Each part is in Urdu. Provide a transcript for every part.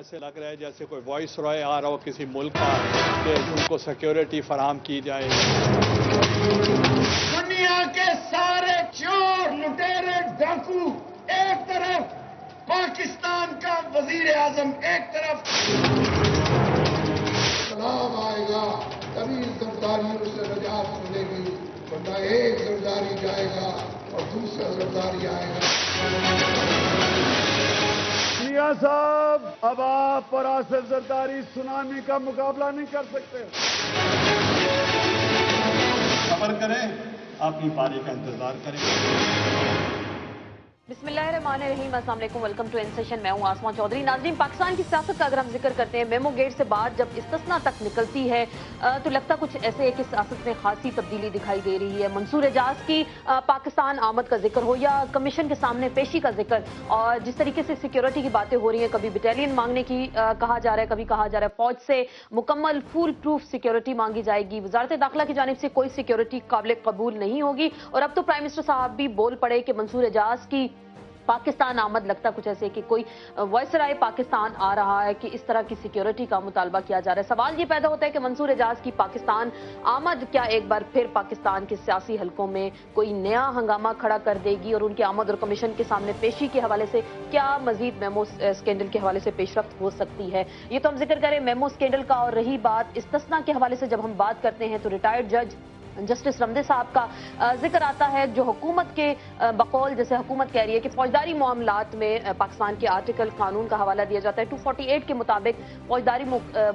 ऐसे लग रहा है जैसे कोई वॉइस रॉय आ रहा हो किसी मुल्क का कि उनको सिक्योरिटी फराहम की जाए। दुनिया के सारे चोर लुटेरे डाकू एक तरफ, पाकिस्तान का वजीर आजम एक तरफ। सलाम आएगा तभी जरदारी उससे निजात मिलेगी, वरना एक जरदारी जाएगा और दूसरा जरदारी आएगा। मियां साहब, अब आप और आसिफ जरदारी सुनामी का मुकाबला नहीं कर सकते। सब्र करें, अपनी बारी का इंतजार करें। बिस्मिल्लाहिर्रहमानिर्रहीम, अस्सलाम वालेकुम, वेलकम टू इन सेशन। मैं हूं आसमा चौधरी। नाज़रीन, पाकिस्तान की सियासत का अगर हम जिक्र करते हैं, मेमो गेट से बाद जब इस्तिस्ना तक निकलती है तो लगता कुछ ऐसे है कि सियासत में खासी तब्दीली दिखाई दे रही है। मंसूर एजाज की पाकिस्तान आमद का जिक्र हो या कमीशन के सामने पेशी का जिक्र, और जिस तरीके से सिक्योरिटी की बातें हो रही है, कभी बटालियन मांगने की कहा जा रहा है, कभी कहा जा रहा है फौज से मुकम्मल फुल प्रूफ सिक्योरिटी मांगी जाएगी। वजारत दाखिला की जानिब से कोई सिक्योरिटी काबिल कबूल नहीं होगी। और अब तो प्राइम मिनिस्टर साहब भी बोल पड़े कि मंसूर एजाज की पाकिस्तान आमद लगता कुछ ऐसे कि कोई वायसराय पाकिस्तान आ रहा है कि इस तरह की सिक्योरिटी का मुतालबा किया जा रहा है। सवाल ये पैदा होता है कि मंसूर एजाज की पाकिस्तान आमद क्या एक बार फिर पाकिस्तान के सियासी हलकों में कोई नया हंगामा खड़ा कर देगी, और उनकी आमद और कमीशन के सामने पेशी के हवाले से क्या मजीद मेमो स्कैंडल के हवाले से पेशरफ्त हो सकती है। ये तो हम जिक्र करें मेमो स्कैंडल का। और रही बात इस्तिस्ना के हवाले से, जब हम बात करते हैं तो रिटायर्ड जज जस्टिस रमदे साहब का जिक्र आता है, जो हुकूमत के बकौल जैसे हुकूमत कह रही है कि फौजदारी मामलात में पाकिस्तान के आर्टिकल कानून का हवाला दिया जाता है 248 के मुताबिक फौजदारी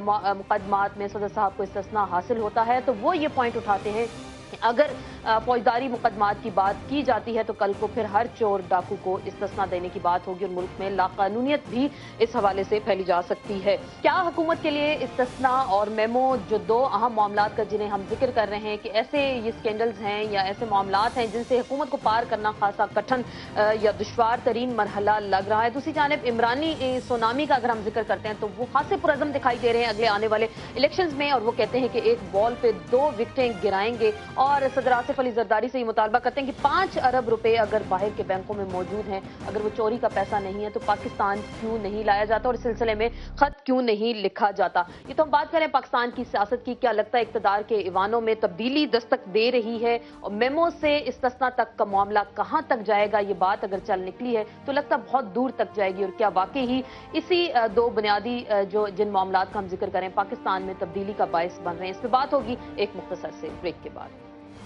मुकदमात में सदर साहब को इस्तिस्ना हासिल होता है। तो वो ये पॉइंट उठाते हैं कि अगर फौजदारी मुकदमात की बात की जाती है तो कल को फिर हर चोर डाकू को इस्तिस्ना देने की बात होगी और मुल्क में लाकानूनियत भी इस हवाले से फैली जा सकती है। क्या हुकूमत के लिए इस्तिस्ना और मेमो जो दो अहम मामलात का जिन्हें हम जिक्र कर रहे हैं कि ऐसे ये स्कैंडल्स हैं या ऐसे मामलात हैं जिनसे हुकूमत को पार करना खासा कठिन या दुश्वार तरीन मरहला लग रहा है। दूसरी जानिब इमरानी सुनामी का अगर हम जिक्र करते हैं तो वो खासे पुरअज़म दिखाई दे रहे हैं अगले आने वाले इलेक्शंस में, और वो कहते हैं कि एक बॉल पे 2 विकेटें गिराएंगे। और सदर आसिफ अली जरदारी से ये मुतालबा करते हैं कि 5 अरब रुपए अगर बाहर के बैंकों में मौजूद हैं, अगर वो चोरी का पैसा नहीं है तो पाकिस्तान क्यों नहीं लाया जाता और इस सिलसिले में खत क्यों नहीं लिखा जाता। ये तो हम बात करें पाकिस्तान की सियासत की। क्या लगता है इक़्तिदार के ईवानों में तब्दीली दस्तक दे रही है, और मेमो से इस्तिस्ना तक का मामला कहां तक जाएगा, ये बात अगर चल निकली है तो लगता बहुत दूर तक जाएगी। और क्या वाकई ही इसी 2 बुनियादी जिन मामलात का हम जिक्र करें पाकिस्तान में तब्दीली का बायस बन रहे हैं। इस पर बात होगी एक मुख्तसर से ब्रेक के बाद।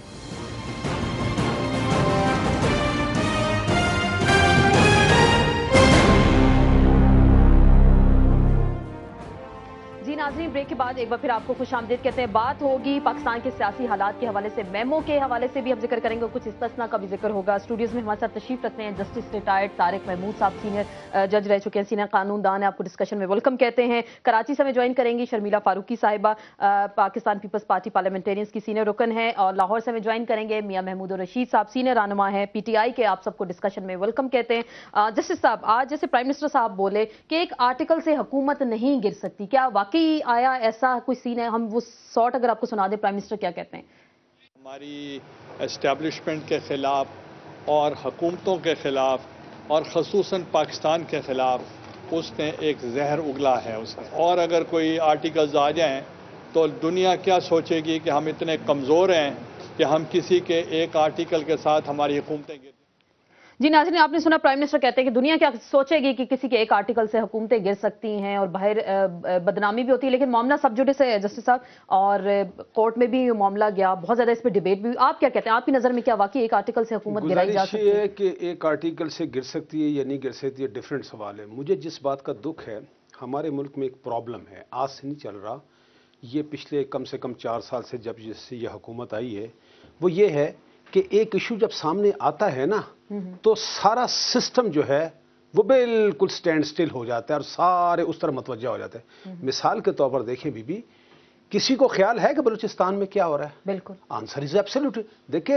नाज़रीन, ब्रेक के बाद एक बार फिर आपको खुशामदीद कहते हैं। बात होगी पाकिस्तान के सियासी हालात के हवाले से, मेमो के हवाले से भी हम जिक्र करेंगे, कुछ इस्तिस्ना का भी जिक्र होगा। स्टूडियोज में हमारे साथ तशरीफ रखते हैं जस्टिस रिटायर्ड तारिक महमूद साहब, सीनियर जज रह चुके हैं, सीनियर कानूनदान है, आपको डिस्कशन में वेलकम कहते हैं। कराची से हमें ज्वाइन करेंगी शर्मिला फारूकी साहिबा, पाकिस्तान पीपल्स पार्टी पार्लियामेंटेरियंस की सीनियर रुकन है, और लाहौर से हमें ज्वाइन करेंगे मियां महमूद रशीद साहब, सीनियर रहनुमा है PTI के। आप सबको डिस्कशन में वेलकम कहते हैं। जस्टिस साहब, आज जैसे प्राइम मिनिस्टर साहब बोले कि एक आर्टिकल से हुकूमत नहीं गिर सकती, क्या वाकई आया ऐसा कोई सीन है? हम वो शॉर्ट अगर आपको सुना दे, प्राइम मिनिस्टर क्या कहते हैं? हमारी एस्टेब्लिशमेंट के खिलाफ और हुकूमतों के खिलाफ और ख़ुसूसन पाकिस्तान के खिलाफ उसने एक जहर उगला है उसने। और अगर कोई आर्टिकल्स आ जाएं तो दुनिया क्या सोचेगी कि हम इतने कमज़ोर हैं कि हम किसी के एक आर्टिकल के साथ हमारी हुकूमतें गिर। जी नाज़रीन, आपने सुना प्राइम मिनिस्टर कहते हैं कि दुनिया क्या सोचेगी कि किसी के एक आर्टिकल से हुकूमतें गिर सकती हैं और बाहर बदनामी भी होती है। लेकिन मामला सब जुडिस है जस्टिस साहब, और कोर्ट में भी मामला गया, बहुत ज्यादा इस पर डिबेट भी। आप क्या कहते हैं, आपकी नजर में क्या वाकई एक आर्टिकल से हुकूमत गिराई जा सकती है? कि एक आर्टिकल से गिर सकती है या नहीं गिर सकती है, डिफरेंट सवाल है। मुझे जिस बात का दुख है, हमारे मुल्क में एक प्रॉब्लम है, आज से नहीं चल रहा, ये पिछले कम से कम 4 साल से जब जिससे ये हुकूमत आई है, वो ये है कि एक इशू जब सामने आता है ना तो सारा सिस्टम जो है वो बिल्कुल स्टैंड स्टिल हो जाता है और सारे उस तरह मतवज्जा हो जाते हैं। मिसाल के तौर पर देखें बीबी, किसी को ख्याल है कि बलूचिस्तान में क्या हो रहा है? बिल्कुल, आंसर इज एब्सोल्यूट। देखिए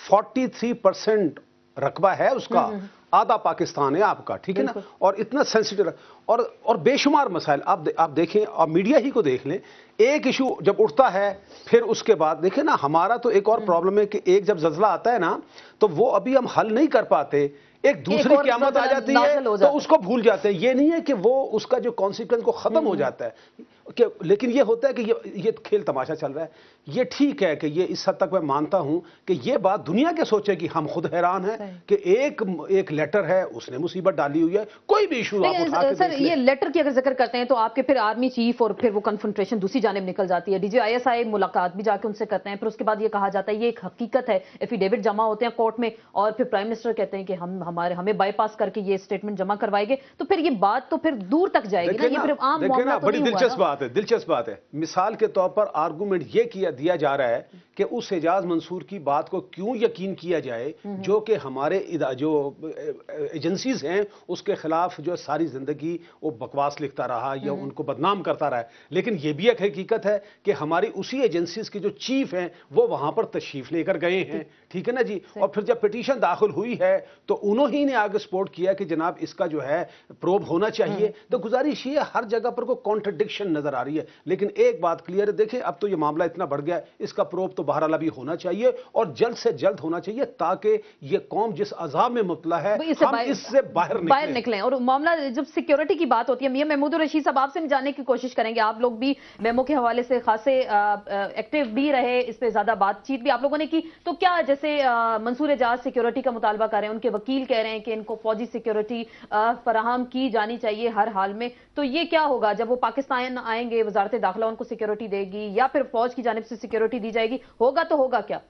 43% रकबा है उसका, आधा पाकिस्तान है आपका, ठीक है ना, और इतना सेंसिटिव और बेशुमार मसाइल आप देखें, आप मीडिया ही को देख लें, एक इशू जब उठता है फिर उसके बाद देखें ना, हमारा तो एक और प्रॉब्लम है कि एक जब जल्जला आता है ना तो वो अभी हम हल नहीं कर पाते, ایک دوسری قیامت آ جاتی ہے تو اس کو بھول جاتے ہیں. یہ نہیں ہے کہ وہ اس کا جو کانسیکوینس کو ختم ہو جاتا ہے لیکن یہ ہوتا ہے کہ یہ کھیل تماشا چل رہا ہے. یہ ٹھیک ہے کہ یہ اس حد تک میں مانتا ہوں کہ یہ بات دنیا کے سوچے کہ ہم خود حیران ہیں کہ ایک لیٹر ہے اس نے مصیبت ڈالی ہوئی ہے, کوئی بھی ایشو آپ اٹھا کے سر یہ لیٹر کی اگر ذکر کرتے ہیں تو آپ کے پھر آرمی چیف اور پھر وہ کنفرنٹریشن دوسری جانب نکل جاتی ہے. DGISI ملاقات بھی جا کے ان سے کرتے ہیں, پھر اس کے بعد یہ کہا جاتا ہے یہ ایک حقیقت ہے, ایفیڈیوٹ جمع ہوتے ہیں کورٹ میں اور پھر پرائم منسٹر کہتے ہیں کہ ہمیں بائی پاس کر کے یہ اسٹیٹمنٹ جمع کروائے گے, تو پھر یہ بات تو پھر دور تک جائے گی نا. یہ پھر عام معاملہ تو نہیں ہوا نا. دلچسپ بات ہے. مثال کے طور پر آرگومنٹ یہ دیا جا رہا ہے کہ اس اعجاز منصور کی بات کو کیوں یقین کیا جائے جو کہ ہمارے جو ایجنسیز ہیں اس کے خلاف جو ساری زندگی وہ بکواس لکھتا رہا یا ان کو بدنام کرتا رہا ہے. لیکن یہ بھی ایک حقیقت ہے کہ ہماری اسی ایجنسیز کے جو چیف ہیں وہ وہاں پر تشریف لے کر گئے ہیں, ٹھیک ہے نا جی. اور پھر جب پٹیشن داخل ہوئی ہے تو انہوں ہی نے آگے سپورٹ کیا کہ جناب اس کا جو ہے پروب ہونا چاہیے. تو گزارش یہ ہر جگہ پر کوئی کانٹرڈکشن نظر آ رہی ہے, لیکن ایک بات کلیئر ہے, دیکھیں اب تو یہ معاملہ اتنا بڑھ گیا, اس کا پروب تو بہرحال ابھی ہونا چاہیے اور جلد سے جلد ہونا چاہیے تاکہ یہ قوم جس عذاب میں مبتلا ہے ہم اس سے باہر نکلیں. اور معاملہ جب سیکیورٹی کی بات ہوتی ہے, میاں محمود الرشید صاحب آپ سے جاننے کی کوشش کریں گے, آپ لوگ بھی میمو کے حوالے سے خاصے ایکٹیو بھی رہے, اس پہ زیادہ بات چیت بھی آپ لوگوں نے کی, تو کیا جیسے منصور اعجاز سیکیورٹی کا مطالبہ کر رہے ہیں, ان کے وکیل کہہ رہے ہیں کہ ان کو فوجی سیکیورٹی فراہم کی جانی چاہیے ہر حال میں, تو یہ کیا ہوگا جب وہ پاکستان آئیں گے, وزارت داخلہ ان کو سیکیورٹی دے گی یا پھر فوج کی جانب سے سیکیورٹی دی جائے گی, ہوگا تو ہوگا کیا؟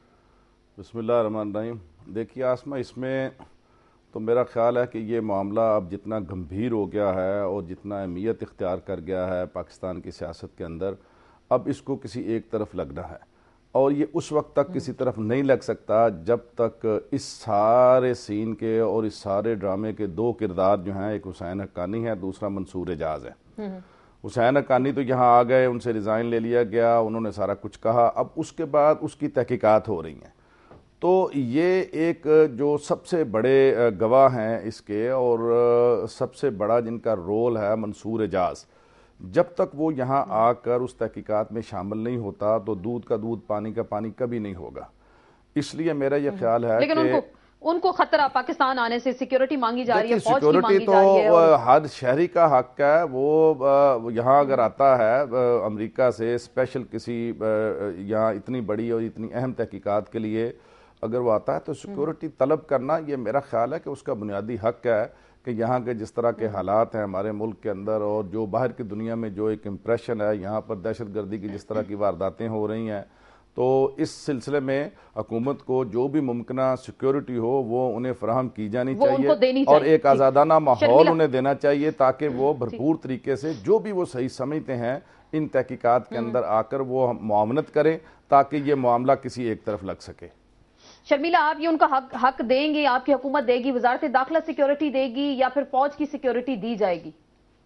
بسم اللہ الرحمن الرحیم. دیکھیے آسمہ, اس میں تو میرا خیال ہے کہ یہ معاملہ اب جتنا گمبھیر ہو گیا ہے اور جتنا اہمیت اختیار کر گیا ہے پاکستان کی سیاست کے اندر, اب اس کو کسی ایک طرف لگنا ہے اور یہ اس وقت تک کسی طرف نہیں لگ سکتا جب تک اس سارے سین کے اور اس سارے ڈرامے کے دو کردار جو ہیں, ایک حسین حقانی ہے, دوسرا منصور اعجاز ہے. حسین حقانی تو یہاں آ گئے, ان سے ریزائن لے لیا گیا, انہوں نے سارا کچھ کہا, اب اس کے بعد اس کی تحقیقات ہو رہی ہیں. تو یہ ایک جو سب سے بڑے گواہ ہیں اس کے اور سب سے بڑا جن کا رول ہے منصور اعجاز, جب تک وہ یہاں آ کر اس تحقیقات میں شامل نہیں ہوتا تو دودھ کا دودھ پانی کا پانی کبھی نہیں ہوگا. اس لیے میرا یہ خیال ہے کہ ان کو خطرہ پاکستان آنے سے سیکیورٹی مانگی جا رہی ہے, فوج کی سیکیورٹی تو ہر شہری کا حق ہے, وہ یہاں اگر آتا ہے امریکہ سے اسپیشل کسی یہاں اتنی بڑی اور اتنی اہم تحقیقات کے لیے اگر وہ آتا ہے تو سیکیورٹی طلب کرنا یہ میرا خیال ہے کہ اس کا بنیادی حق ہے کہ یہاں کے جس طرح کے حالات ہیں ہمارے ملک کے اندر اور جو باہر کی دنیا میں جو ایک امپریشن ہے, یہاں پر دہشت گردی کی جس طرح کی وارداتیں ہو رہی ہیں, تو اس سلسلے میں حکومت کو جو بھی ممکنہ سیکیورٹی ہو وہ انہیں فراہم کی جانی چاہیے اور ایک آزادانہ ماحول انہیں دینا چاہیے تاکہ وہ بھرپور طریقے سے جو بھی وہ صحیح سمجھتے ہیں ان تحقیقات کے اندر آ کر وہ معاونت کریں تاکہ یہ معاملہ کسی ایک طرف لگ سکے. شرمیلا, آپ یہ ان کا حق دیں گے, آپ کی حکومت دے گی, وزارت داخلہ سیکیورٹی دے گی یا پھر فوج کی سیکیورٹی دی جائے گی؟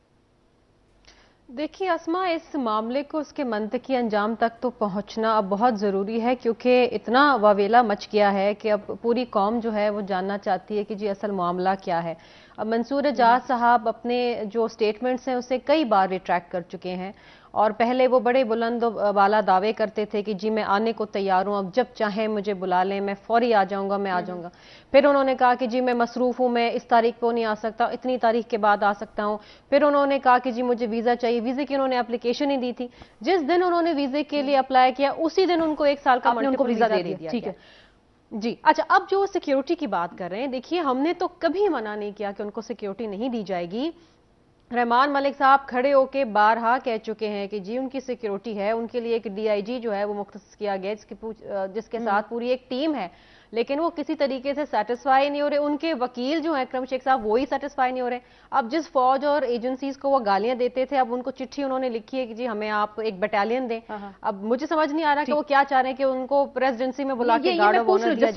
دیکھیے اسما, اس معاملے کو اس کے منطقی انجام تک تو پہنچنا اب بہت ضروری ہے کیونکہ اتنا واویلا مچ گیا ہے کہ اب پوری قوم جو ہے وہ جاننا چاہتی ہے کہ جی اصل معاملہ کیا ہے. اب منصور اعجاز صاحب اپنے جو سٹیٹمنٹس ہیں اسے کئی بار ریٹریکٹ کر چکے ہیں اور پہلے وہ بڑے بلند و بالا دعوے کرتے تھے کہ جی میں آنے کو تیار ہوں, اب جب چاہیں مجھے بلا لیں, میں فوری آ جاؤں گا, میں آ جاؤں گا. پھر انہوں نے کہا کہ جی میں مصروف ہوں, میں اس تاریخ پہ نہیں آ سکتا, اتنی تاریخ کے بعد آ سکتا ہوں. پھر انہوں نے کہا کہ جی مجھے ویزا چاہیے, ویزے کی انہوں نے اپلیکیشن ہی دی تھی, جس دن انہوں نے ویزے کے لیے اپلائی کیا اسی دن ان کو 1 سال کا ملٹیپل ویزا دے دیا. ٹھیک ہے جی. اچھا, اب جو سیکیورٹی کی بات کر رہے ہیں, دیکھیے ہم نے تو کبھی منع نہیں کیا کہ ان کو سیکیورٹی نہیں دی جائے گی. رحمان ملک صاحب کھڑے ہو کے بارہا کہہ چکے ہیں کہ جی ان کی سیکیورٹی ہے, ان کے لیے ایک DIG جو ہے وہ مختص کیا گیا جس کے ساتھ پوری ایک ٹیم ہے, لیکن وہ کسی طریقے سے سیٹسفائی نہیں ہو رہے. ان کے وکیل جو ہیں اکرم شیخ صاحب وہی سیٹسفائی نہیں ہو رہے. اب جس فوج اور ایجنسیز کو وہ گالیاں دیتے تھے, اب ان کو چٹھی انہوں نے لکھی ہے کہ جی ہمیں آپ ایک بٹالین دیں. اب مجھے سمجھ نہیں آ رہا کہ وہ کیا چاہ رہے ہیں کہ ان کو پریزیڈنسی میں بلا کے گارڈ آف آنر دیا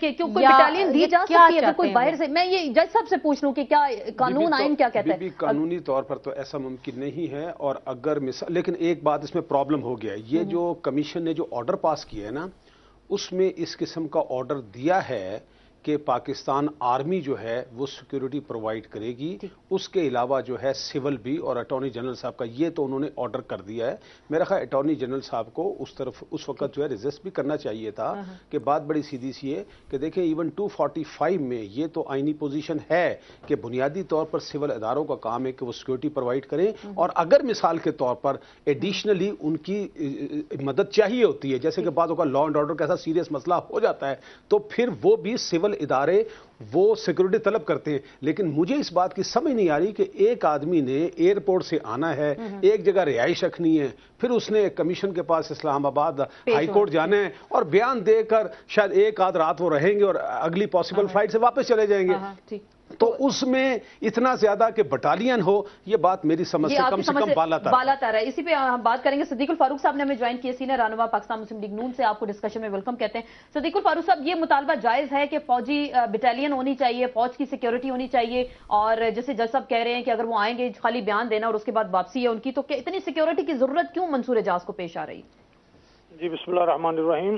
جائے. میں یہ جج صاحب سے پوچھ لوں کہ کیا قانون آئین کیا کہتا ہے؟ قانونی طور پر تو ایسا ممکن نہیں ہے, اور اگر لیکن ایک بات اس میں پرابلم ہو گیا, یہ جو کمیشن نے جو آرڈر پاس کیا ہے نا اس میں اس قسم کا آرڈر دیا ہے کہ پاکستان آرمی جو ہے وہ سیکورٹی پرووائڈ کرے گی، اس کے علاوہ جو ہے سول بھی، اور اٹارنی جنرل صاحب کا یہ تو انہوں نے آرڈر کر دیا ہے۔ میرا خیال اٹارنی جنرل صاحب کو اس طرف اس وقت جو ہے ریزسٹ بھی کرنا چاہیے تھا کہ بات بڑی سیدھی سی ہے کہ دیکھیں ایون 245 میں یہ تو آئینی پوزیشن ہے کہ بنیادی طور پر سول اداروں کا کام ہے کہ وہ سیکورٹی پرووائڈ کریں، اور اگر مثال کے طور پر ایڈیشنلی ان کی مدد چاہیے ہوتی ہے، جیسے کہ بعض اوقات لا اینڈ آرڈر کا ایسا سیریس مسئلہ ہو جاتا ہے، تو پھر وہ بھی سول ادارے وہ سیکورٹی طلب کرتے ہیں۔ لیکن مجھے اس بات کی سمجھ نہیں آ رہی کہ ایک آدمی نے ایئرپورٹ سے آنا ہے، ایک جگہ رہائش رکھنی ہے، پھر اس نے کمیشن کے پاس اسلام آباد ہائی کورٹ جانا ہے اور بیان دے کر شاید ایک آدھ رات وہ رہیں گے اور اگلی پاسبل فلائٹ سے واپس چلے جائیں گے، تو اس میں اتنا زیادہ کہ بٹالین ہو، یہ بات میری سمجھ سے کم بالا تر ہے۔ اسی پہ ہم بات کریں گے۔ صدیق الفاروق صاحب نے ہمیں جوائن کیا، سینئر رہنما پاکستان مسلم لیگ نون سے، آپ کو ڈسکشن میں ویلکم کہتے ہیں۔ صدیق الفاروق صاحب، یہ مطالبہ جائز ہے کہ فوجی بٹالین ہونی چاہیے، فوج کی سیکیورٹی ہونی چاہیے، اور جیسے جج صاحب کہہ رہے ہیں کہ اگر وہ آئیں گے خالی بیان دینا اور اس کے بعد واپسی ہے ان کی، تو کہ اتنی سیکیورٹی کی ضرورت کیوں منصور اعجاز کو پیش آ رہی؟ جی بسم اللہ الرحمن الرحیم۔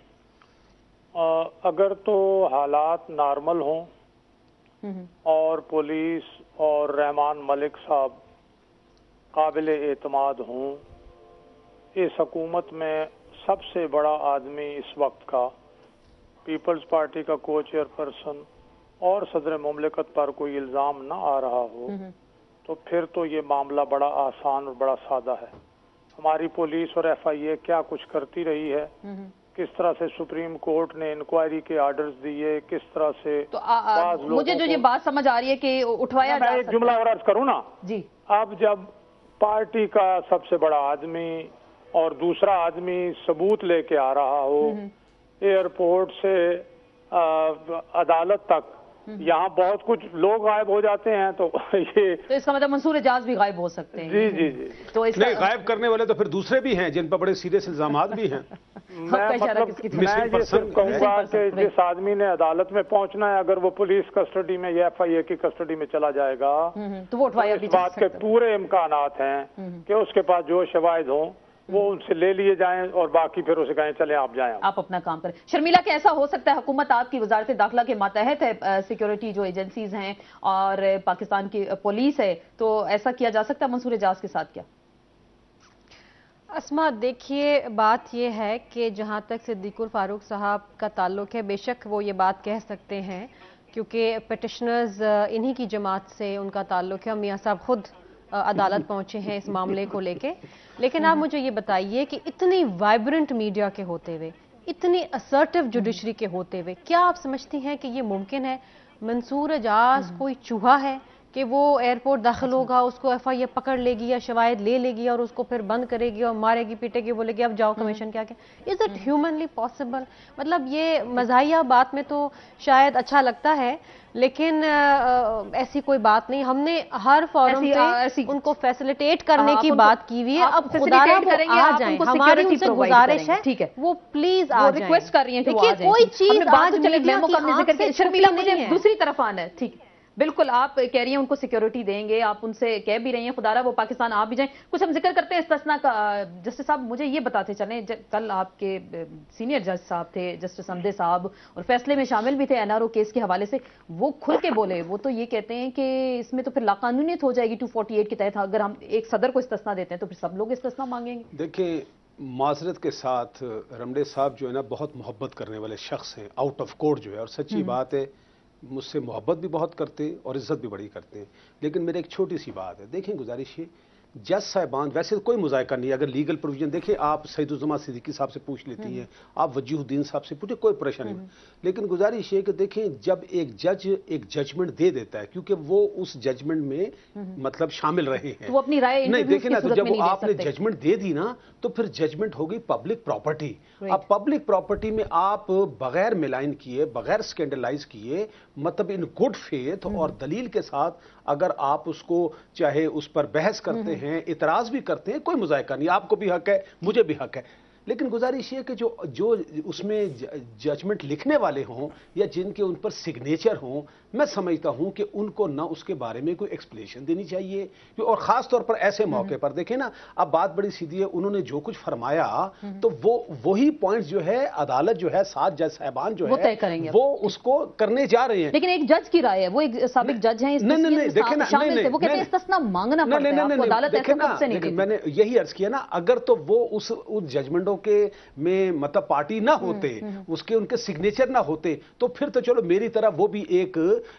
اگر تو حالات نارمل ہوں اور پولیس اور رحمان ملک صاحب قابل اعتماد ہوں، اس حکومت میں سب سے بڑا آدمی اس وقت کا پیپلز پارٹی کا کو چیئر پرسن اور صدر مملکت پر کوئی الزام نہ آ رہا ہو، تو پھر تو یہ معاملہ بڑا آسان اور بڑا سادہ ہے۔ ہماری پولیس اور ایف آئی اے کیا کچھ کرتی رہی ہے، کس طرح سے سپریم کورٹ نے انکوائری کے آرڈرز دیے، کس طرح سے مجھے جو یہ بات سمجھ آ رہی ہے کہ اٹھوایا جا سکتا ہے۔ ایک جملہ اور عرض کروں نا جی، اب جب پارٹی کا سب سے بڑا آدمی اور دوسرا آدمی ثبوت لے کے آ رہا ہو ایئرپورٹ سے عدالت تک، یہاں بہت کچھ لوگ غائب ہو جاتے ہیں، تو یہ تو اس کا مطلب منصور اعجاز بھی غائب ہو سکتے ہیں۔ جی جی جی، تو اس نہیں، غائب کرنے والے تو پھر دوسرے بھی ہیں جن پر بڑے سیریس الزامات بھی ہیں۔ میں یہ صرف کہوں گا کہ جس آدمی نے عدالت میں پہنچنا ہے، اگر وہ پولیس کسٹڈی میں یا ایف آئی اے کی کسٹڈی میں چلا جائے گا تو وہ اٹھوایا اس بات کے پورے امکانات ہیں کہ اس کے پاس جو شواہد ہوں وہ ان سے لے لیے جائیں اور باقی پھر اسے کہیں چلیں آپ جائیں، آپ اپنا کام کریں۔ شرمیلا، کہ ایسا ہو سکتا ہے حکومت آپ کی وزارت داخلہ کے ماتحت ہے، سیکیورٹی جو ایجنسیز ہیں اور پاکستان کی پولیس ہے، تو ایسا کیا جا سکتا ہے منصور اعجاز کے ساتھ کیا؟ اسما، دیکھیے بات یہ ہے کہ جہاں تک صدیق الفاروق صاحب کا تعلق ہے، بے شک وہ یہ بات کہہ سکتے ہیں کیونکہ پیٹیشنرز انہی کی جماعت سے ان کا تعلق ہے، میاں صاحب خود عدالت پہنچے ہیں اس معاملے کو لے کے۔ لیکن آپ مجھے یہ بتائیے کہ اتنی وائبرنٹ میڈیا کے ہوتے ہوئے، اتنی اسرٹیو جوڈیشری کے ہوتے ہوئے، کیا آپ سمجھتی ہیں کہ یہ ممکن ہے منصور اعجاز کوئی چوہا ہے کہ وہ ایئرپورٹ داخل ہوگا، اس کو ایف آئی اے پکڑ لے گی یا شواہد لے لے گی اور اس کو پھر بند کرے گی اور مارے گی پیٹے گی، بولے گی اب جاؤ کمیشن کیا کہ از اٹ ہیومنلی پاسبل؟ مطلب یہ مزاحیہ بات میں تو شاید اچھا لگتا ہے، لیکن ایسی کوئی بات نہیں۔ ہم نے ہر فورم پہ ان کو فیسیلیٹیٹ کرنے کی بات کی ہوئی ہے، اب خدا را وہ آ جائیں، ہماری ان سے گزارش ہے وہ پلیز آ جائیں، ریکویسٹ کر رہی ہیں کہ وہ آ جائیں۔ کوئی چیز آج میڈیا کی آنکھ سے شرمیلا، مجھے دوسری طرف آنا ہے، ٹھیک ہے بالکل آپ کہہ رہی ہیں ان کو سیکیورٹی دیں گے، آپ ان سے کہہ بھی رہی ہیں خدا را وہ پاکستان آ بھی جائیں۔ کچھ ہم ذکر کرتے ہیں استثناء کا۔ جسٹس صاحب مجھے یہ بتاتے چلیں، کل آپ کے سینئر جج صاحب تھے جسٹس حمدے صاحب، اور فیصلے میں شامل بھی تھے این آر او کیس کے حوالے سے، وہ کھل کے بولے، وہ تو یہ کہتے ہیں کہ اس میں تو پھر لاقانونیت ہو جائے گی 248 کے تحت، اگر ہم ایک صدر کو استثناء دیتے ہیں تو پھر سب لوگ استثناء مانگیں گے۔ دیکھیں، معذرت کے ساتھ رمڑے صاحب جو ہے نا بہت محبت کرنے والے شخص ہیں آؤٹ آف کورٹ جو ہے، اور سچی بات ہے مجھ سے محبت بھی بہت کرتے ہیں اور عزت بھی بڑی کرتے ہیں، لیکن میرے ایک چھوٹی سی بات ہے، دیکھیں گزارش ہے جج صاحبان، ویسے کوئی مذائقہ نہیں ہے، اگر لیگل پروویژن دیکھیں آپ سعید الزماں صدیقی صاحب سے پوچھ لیتی ہیں، آپ وجیہ الدین صاحب سے پوچھیں، کوئی پریشانی نہیں، لیکن گزارش یہ کہ دیکھیں جب ایک جج ایک ججمنٹ دے دیتا ہے کیونکہ وہ اس ججمنٹ میں مطلب شامل رہے ہیں، وہ اپنی رائے نہیں دیکھیں نا، تو جب آپ نے ججمنٹ دے دی نا تو پھر ججمنٹ ہو گئی پبلک پراپرٹی۔ اب پبلک پراپرٹی میں آپ بغیر ملائن کیے، بغیر سکینڈلائز کیے، مطلب ان گڈ فیتھ اور دلیل کے ساتھ اگر آپ اس کو چاہے اس پر بحث کرتے ہیں، اعتراض بھی کرتے ہیں، کوئی مذائقہ نہیں، آپ کو بھی حق ہے، مجھے بھی حق ہے، لیکن گزارش یہ کہ جو اس میں ججمنٹ لکھنے والے ہوں یا جن کے ان پر سگنیچر ہوں، میں سمجھتا ہوں کہ ان کو نہ اس کے بارے میں کوئی ایکسپلینیشن دینی چاہیے، اور خاص طور پر ایسے موقع پر دیکھیں نا، اب بات بڑی سیدھی ہے، انہوں نے جو کچھ فرمایا تو وہی پوائنٹ جو ہے عدالت جو ہے 7 جج صاحبان جو ہے وہ اس کو کرنے جا رہے ہیں۔ لیکن ایک جج کی رائے ہے، وہ ایک سابق جج ہیں، وہ کہتے ہیں استثناء مانگنا پڑتا ہے آپ کو، عدالت ایسا کب سے نہیں دیتی۔ میں نے یہی عرض کیا نا، اگر تو وہ اس ججمنٹوں کے میں مطلب پارٹی نہ ہوتے، اس کے ان کے سگنیچر نہ ہوتے، تو پھر تو چلو میری طرح وہ بھی ایک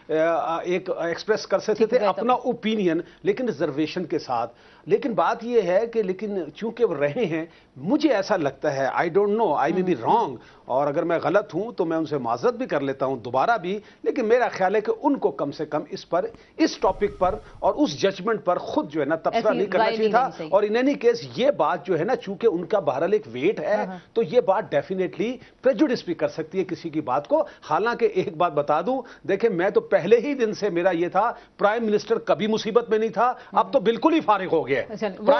ایکسپریس کر سکتے تھے اپنا اوپینین، لیکن ریزرویشن کے ساتھ۔ لیکن بات یہ ہے کہ لیکن چونکہ وہ رہے ہیں، مجھے ایسا لگتا ہے، I don't know, I may be wrong, اور اگر میں غلط ہوں تو میں ان سے معذرت بھی کر لیتا ہوں دوبارہ بھی، لیکن میرا خیال ہے کہ ان کو کم سے کم اس ٹاپک پر اور اس ججمنٹ پر خود جو ہے نا تبصرہ نہیں کرنا چاہیے تھا۔ اور ان اینی کیس یہ بات جو ہے نا، چونکہ ان کا بہرحال ایک ویٹ ہے، تو یہ بات ڈیفینیٹلی پریجوڈس بھی کر سکتی ہے کسی کی بات کو۔ حالانکہ ایک بات بتا دوں، دیکھیں میں تو پہلے ہی دن سے میرا یہ تھا، پرائم منسٹر کبھی مصیبت میں نہیں تھا، اب تو بالکل ہی فارغ ہو گیا،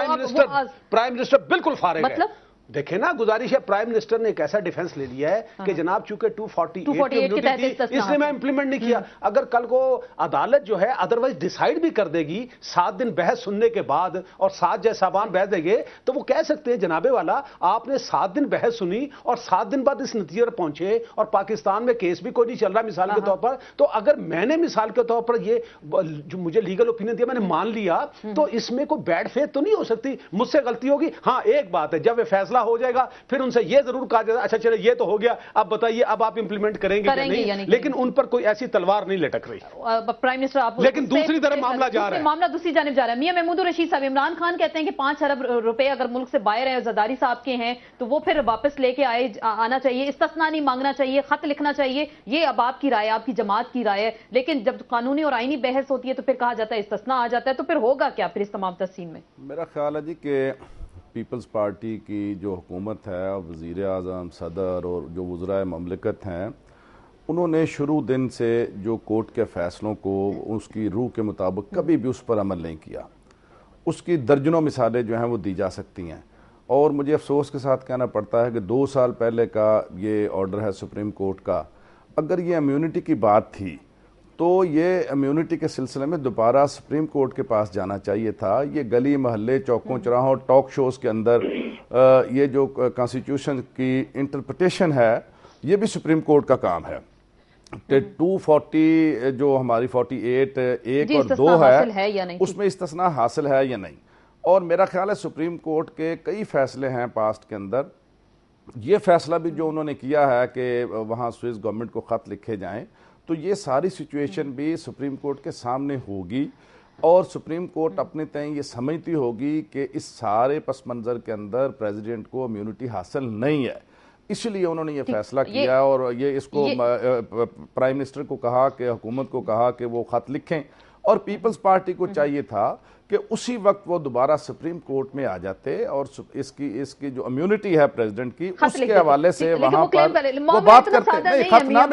پرائم منسٹر بالکل فارغ ہے۔ دیکھیں نا، گزارش ہے، پرائم منسٹر نے ایک ایسا ڈیفنس لے لیا ہے کہ جناب چونکہ 248 اس لیے میں امپلیمنٹ نہیں کیا۔ اگر کل کو عدالت جو ہے ادروائز ڈیسائیڈ بھی کر دے گی 7 دن بحث سننے کے بعد، اور 7 جج صاحبان بحث دیں گے، تو وہ کہہ سکتے ہیں جناب والا آپ نے 7 دن بحث سنی اور 7 دن بعد اس نتیجے پر پہنچے، اور پاکستان میں کیس بھی کوئی نہیں چل رہا مثال کے طور پر، تو اگر میں نے مثال کے طور پر یہ جو مجھے لیگل اوپینین دیا میں نے مان لیا، تو اس میں کوئی بیڈ فیتھ تو نہیں ہو سکتی، مجھ سے غلطی ہوگی۔ ہاں ایک بات ہے، جب یہ فیصلہ ہو جائے گا پھر ان سے یہ ضرور کہا جائے گا اچھا چلے یہ تو ہو گیا، اب بتائیے اب آپ امپلیمنٹ کریں گے یا نہیں، لیکن ان پر کوئی ایسی تلوار نہیں لٹک رہی۔ پرائم منسٹر آپ لیکن دوسری طرف معاملہ جا رہا ہے، معاملہ دوسری جانب جا رہا ہے۔ میاں محمود الرشید صاحب، عمران خان کہتے ہیں کہ 5 ارب روپے اگر ملک سے باہر ہیں، زرداری صاحب کے ہیں، تو وہ پھر واپس لے کے آنا چاہیے، استثناء نہیں مانگنا چاہیے، خط لکھنا چاہیے۔ یہ اب آپ کی رائے، آپ کی جماعت کی رائے ہے، لیکن جب قانونی اور آئینی بحث ہوتی ہے تو پھر کہا جاتا ہے استثناء آ جاتا ہے، تو پھر ہوگا کیا پھر اس تمام تحسین میں؟ میرا خیال ہے جی کہ پیپلز پارٹی کی جو حکومت ہے، وزیر اعظم، صدر اور جو وزرائے مملکت ہیں، انہوں نے شروع دن سے جو کورٹ کے فیصلوں کو اس کی روح کے مطابق کبھی بھی اس پر عمل نہیں کیا۔ اس کی درجنوں مثالیں جو ہیں وہ دی جا سکتی ہیں، اور مجھے افسوس کے ساتھ کہنا پڑتا ہے کہ 2 سال پہلے کا یہ آرڈر ہے سپریم کورٹ کا، اگر یہ امیونٹی کی بات تھی تو یہ امیونٹی کے سلسلے میں دوبارہ سپریم کورٹ کے پاس جانا چاہیے تھا۔ یہ گلی محلے، چوکوں چراہوں، ٹاک شوز کے اندر یہ جو کانسٹیٹیوشن کی انٹرپریٹیشن ہے، یہ بھی سپریم کورٹ کا کام ہے۔ 240 جو ہماری 48 1 اور 2 ہے، اس میں استثناء حاصل ہے یا نہیں، اور میرا خیال ہے سپریم کورٹ کے کئی فیصلے ہیں پاسٹ کے اندر، یہ فیصلہ بھی جو انہوں نے کیا ہے کہ وہاں سوئس گورنمنٹ کو خط لکھے جائیں، تو یہ ساری سچویشن بھی سپریم کورٹ کے سامنے ہوگی، اور سپریم کورٹ اپنے تئیں یہ سمجھتی ہوگی کہ اس سارے پس منظر کے اندر پریزیڈنٹ کو امیونٹی حاصل نہیں ہے، اس لیے انہوں نے یہ فیصلہ کیا، اور یہ اس کو پرائم منسٹر کو کہا کہ حکومت کو کہا کہ وہ خط لکھیں، اور پیپلز پارٹی کو چاہیے تھا کہ اسی وقت وہ دوبارہ سپریم کورٹ میں آ جاتے اور اس کی جو امیونٹی ہے پریزیڈنٹ کی اس کے حوالے سے وہاں پر وہ بات کرتے، نہیں خط نہ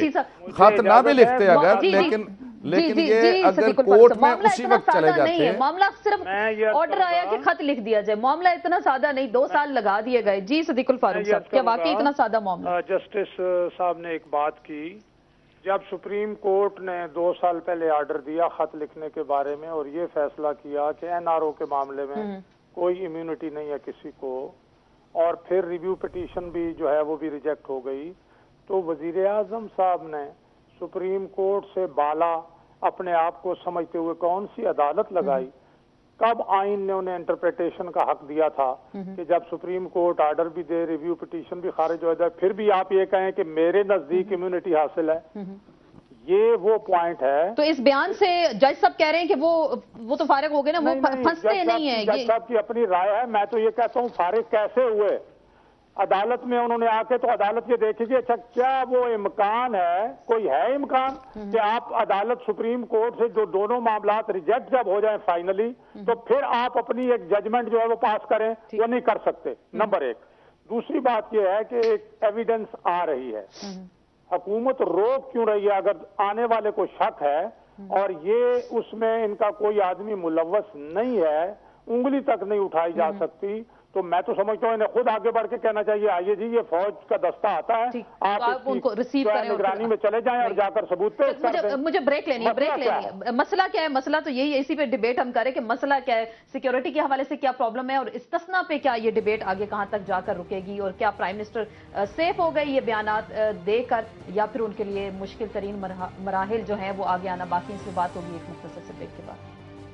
بھی لکھتے اگر، لیکن یہ اگر کورٹ میں اسی وقت چلے جاتے ہیں۔ معاملہ صرف آرڈر آیا کہ خط لکھ دیا جائے، معاملہ اتنا سادہ نہیں، 2 سال لگا دیے گئے۔ جی صدیق الفاروق صاحب، کیا واقعی اتنا سادہ معاملہ؟ جسٹس صاحب نے ایک بات کی، جب سپریم کورٹ نے 2 سال پہلے آرڈر دیا خط لکھنے کے بارے میں اور یہ فیصلہ کیا کہ این آر او کے معاملے میں کوئی امیونٹی نہیں ہے کسی کو، اور پھر ریویو پٹیشن بھی جو ہے وہ بھی ریجیکٹ ہو گئی، تو وزیر اعظم صاحب نے سپریم کورٹ سے بالا اپنے آپ کو سمجھتے ہوئے کون سی عدالت لگائی؟ کب آئین نے انہیں انٹرپریٹیشن کا حق دیا تھا کہ جب سپریم کورٹ آرڈر بھی دے، ریویو پٹیشن بھی خارج ہو جائے، پھر بھی آپ یہ کہیں کہ میرے نزدیک امیونٹی حاصل ہے؟ یہ وہ پوائنٹ ہے۔ تو اس بیان سے جج صاحب کہہ رہے ہیں کہ وہ تو فارغ ہو گئے نا، وہ پھنستے نہیں ہیں۔ جج صاحب کی اپنی رائے ہے، میں تو یہ کہتا ہوں فارغ کیسے ہوئے؟ عدالت میں انہوں نے آ کے، تو عدالت یہ دیکھے گی اچھا کیا وہ امکان ہے، کوئی ہے امکان کہ آپ عدالت سپریم کورٹ سے جو دونوں معاملات ریجیکٹ جب ہو جائیں فائنلی، تو پھر آپ اپنی ایک ججمنٹ جو ہے وہ پاس کریں، وہ نہیں کر سکتے، نمبر 1۔ دوسری بات یہ ہے کہ ایک ایویڈنس آ رہی ہے، حکومت روک کیوں رہی ہے؟ اگر آنے والے کو شک ہے اور یہ اس میں ان کا کوئی آدمی ملوث نہیں ہے، انگلی تک نہیں اٹھائی جا سکتی، تو میں تو سمجھتا ہوں انہیں خود آگے بڑھ کے کہنا چاہیے آئیے جی یہ فوج کا دستہ آتا ہے, آپ ان کو ریسیو کریں, نگرانی میں چلے جائیں اور جا کر ثبوت پیش کر دیں. مجھے بریک لینی ہے. مسئلہ کیا ہے؟ مسئلہ تو یہی ہے, اسی پہ ڈیبیٹ ہم کریں کہ مسئلہ کیا ہے, سیکیورٹی کے حوالے سے کیا پرابلم ہے, اور استثناء پہ کیا یہ ڈیبیٹ آگے کہاں تک جا کر رکے گی, اور کیا پرائم منسٹر سیف ہو گئے یہ بیانات دے کر, یا پھر ان کے لیے مشکل ترین مراحل جو ہیں وہ آگے آنا باقی. اس سے بات ہوگی ایک مختصر سے بریک کے بعد.